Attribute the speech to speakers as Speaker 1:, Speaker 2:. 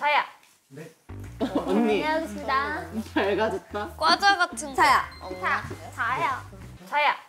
Speaker 1: 자야.
Speaker 2: 네.
Speaker 3: 언니
Speaker 1: 다녀오겠습니다.
Speaker 3: 밝아졌다.
Speaker 4: 과자 같은 거.
Speaker 1: 자야.
Speaker 4: 없나?
Speaker 1: 자야. 자야.